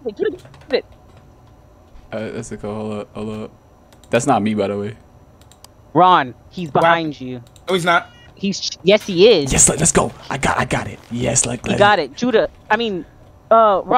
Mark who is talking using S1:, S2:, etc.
S1: Judah, get it.
S2: That's a call. Hold up. That's not me, by the way.
S1: Ron, he's behind you.
S3: No, he's not.
S1: Yes, he is.
S2: Yes, let's go. I got it. Yes,
S1: He got it. Judah, I mean, Ron.